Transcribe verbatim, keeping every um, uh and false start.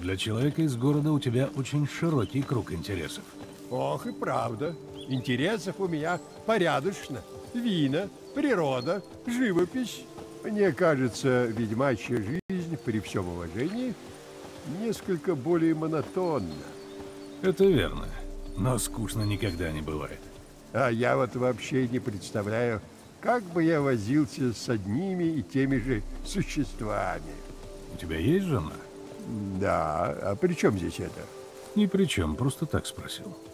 Для человека из города у тебя очень широкий круг интересов. Ох, и правда. Интересов у меня порядочно. Вина, природа, живопись. Мне кажется, ведьмачья жизнь, при всем уважении, несколько более монотонна. Это верно, но скучно никогда не бывает. А я вот вообще не представляю, как бы я возился с одними и теми же существами. У тебя есть жена? Да, а при чем здесь это? Ни при чем, просто так спросил.